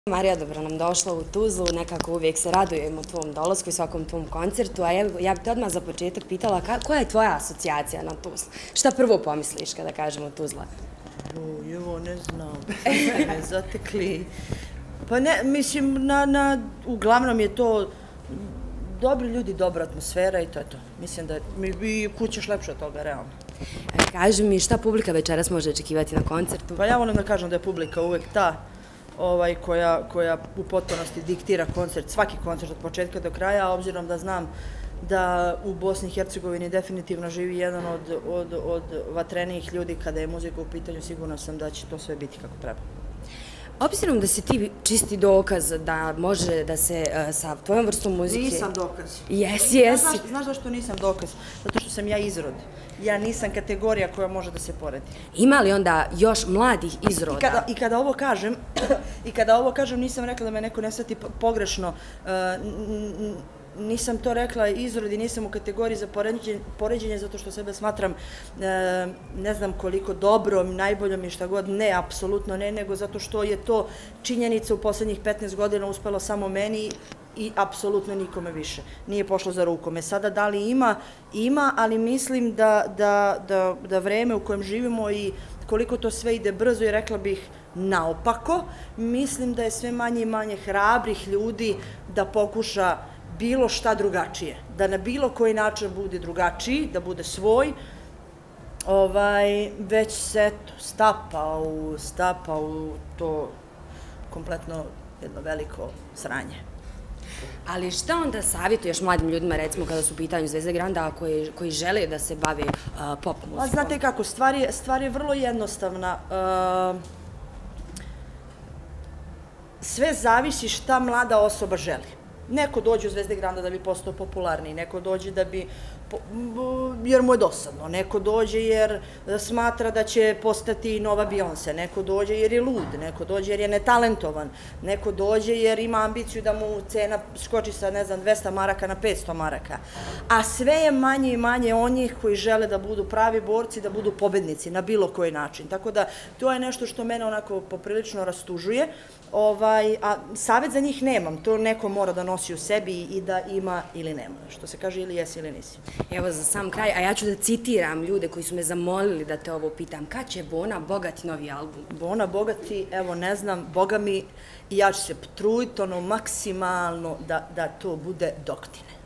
Marija, dobro nam došla u Tuzlu, nekako uvijek se radujemo tvom dolasku i svakom tvom koncertu, a ja bih te odmah za početak pitala koja je tvoja asocijacija na Tuzlu? Šta prvo pomisliš kada kažemo Tuzla? Evo, ne znam, me zatekli. Pa ne, mislim, uglavnom je to dobri ljudi, dobra atmosfera i to je to. Mislim da bi kućeš lepše od toga, realno. Kaži mi, šta publika večeras može očekivati na koncertu? Pa ja volim da kažem da je publika uvek ta koja u potpunosti diktira koncert, svaki koncert od početka do kraja, a obzirom da znam da u Bosni i Hercegovini definitivno živi jedan od vatrenijih ljudi kada je muzika u pitanju, sigurno sam da će to sve biti kako treba. Obzirom da si ti čisti dokaz da može da se sa tvojom vrstom muzike... Nisam dokaz. Jesi. Znaš zašto nisam dokaz? Zato što sam ja izrod. Ja nisam kategorija koja može da se poredi. Ima li onda još mladih izroda? I kada ovo kažem, nisam rekla da me neko ne shvati pogrešno. Nisam to rekla izrod i nisam u kategoriji za poređenje zato što sebe smatram ne znam koliko dobrom, najboljom i šta god. Ne, apsolutno ne, nego zato što je to činjenica u poslednjih 15 godina uspelo samo meni i apsolutno nikome više. Nije pošlo za rukome. Sada da li ima, ali mislim da vreme u kojem živimo i koliko to sve ide brzo i rekla bih naopako, mislim da je sve manje i manje hrabrih ljudi da pokuša bilo šta drugačije, da na bilo koji način bude drugačiji, da bude svoj, već se stapa u to kompletno jedno veliko sranje. Ali šta onda savjetuješ mladim ljudima, recimo kada su u pitanju Zvezde Granda, koji žele da se bave pop muzikom? Znate kako, stvar je vrlo jednostavna. Sve zavisi šta mlada osoba želi. Neko dođe u Zvezde Granda da bi postao popularniji, neko dođe jer mu je dosadno, neko dođe jer smatra da će postati nova Beyoncé, neko dođe jer je lud, neko dođe jer je netalentovan, neko dođe jer ima ambiciju da mu cena skoči sa, ne znam, 200 maraka na 500 maraka. A sve je manje i manje onih koji žele da budu pravi borci, da budu pobednici na bilo koji način. Tako da to je nešto što mene onako poprilično rastužuje, a savjet za njih nemam, to neko mora da nosi u sebi i da ima ili nema, što se kaže ili jesi ili nisi. Evo za sam kraj, a ja ću da citiram ljude koji su me zamolili da te ovo pitam, kad će Bona Bogati novi album? Bona Bogati, evo ne znam, Boga mi, i ja ću se potruditi maksimalno da to bude doktine.